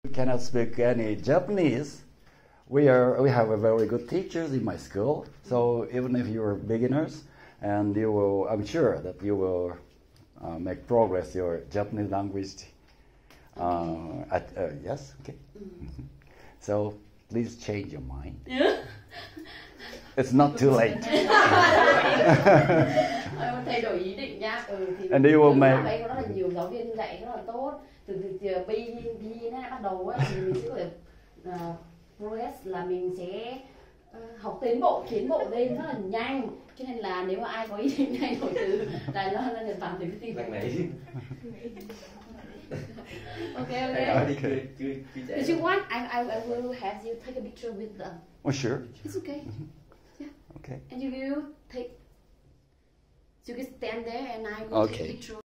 cannot speak any Japanese, we have a very good teachers in my school. So even if you are beginners, and I'm sure that you will make progress your Japanese language. Yes, okay. So please change your mind. It's not too late. Thay đổi ý định nha. Thì And you will make. Đây có rất là nhiều giáo viên dạy rất là tốt. Từ BE nó bắt đầu ấy, thì mình sẽ có thể progress là mình sẽ học tiến bộ lên rất là nhanh. Cho nên là nếu mà ai có ý định thay đổi từ Đài Loan ra Nhật Bản thì cứ tin vào mình. Okay. If you want, I will have you take a picture with them. Oh, sure. It's okay. Yeah. Okay. And you will take. You can stand there, and I will take a picture.